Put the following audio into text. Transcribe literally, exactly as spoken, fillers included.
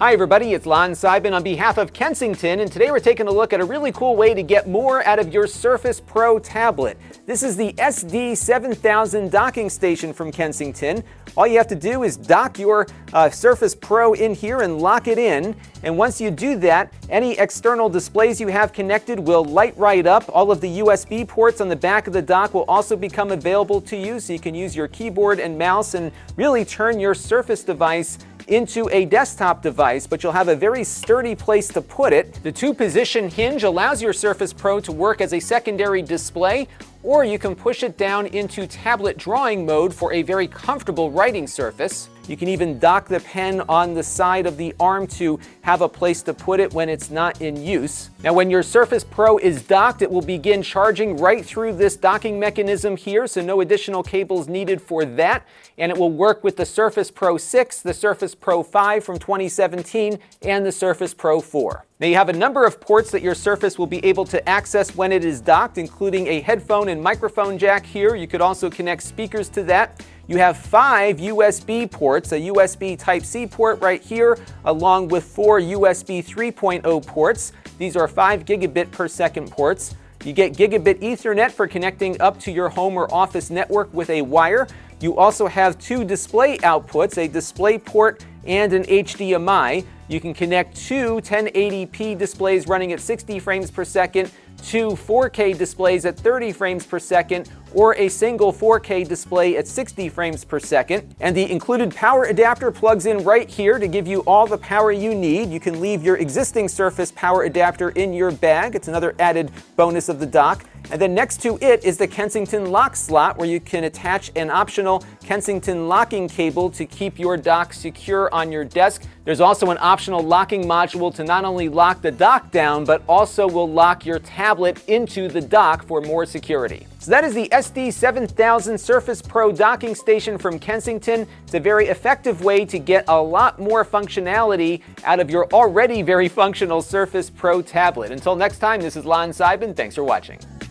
Hi everybody, it's Lon Seidman on behalf of Kensington, and today we're taking a look at a really cool way to get more out of your Surface Pro tablet. This is the S D seven thousand Docking Station from Kensington. All you have to do is dock your uh, Surface Pro in here and lock it in, and once you do that, any external displays you have connected will light right up. All of the U S B ports on the back of the dock will also become available to you, so you can use your keyboard and mouse and really turn your Surface device into a desktop device, but you'll have a very sturdy place to put it. The two-position hinge allows your Surface Pro to work as a secondary display, or you can push it down into tablet drawing mode for a very comfortable writing surface. You can even dock the pen on the side of the arm to have a place to put it when it's not in use. Now, when your Surface Pro is docked, it will begin charging right through this docking mechanism here, so no additional cables needed for that. And it will work with the Surface Pro six, the Surface Pro five from twenty seventeen, and the Surface Pro four. Now, you have a number of ports that your Surface will be able to access when it is docked, including a headphone and microphone jack here. You could also connect speakers to that. You have five U S B ports, a U S B Type C port right here, along with four U S B three point oh ports. These are five gigabit per second ports. You get gigabit Ethernet for connecting up to your home or office network with a wire. You also have two display outputs, a DisplayPort and an H D M I. You can connect two ten eighty p displays running at sixty frames per second, two four K displays at thirty frames per second, or a single four K display at sixty frames per second. And the included power adapter plugs in right here to give you all the power you need. You can leave your existing Surface power adapter in your bag. It's another added bonus of the dock. And then next to it is the Kensington Lock slot, where you can attach an optional Kensington locking cable to keep your dock secure on your desk. There's also an optional locking module to not only lock the dock down, but also will lock your tablet into the dock for more security. So that is the S D seven thousand Surface Pro Docking Station from Kensington. It's a very effective way to get a lot more functionality out of your already very functional Surface Pro tablet. Until next time, this is Lon Seidman. Thanks for watching.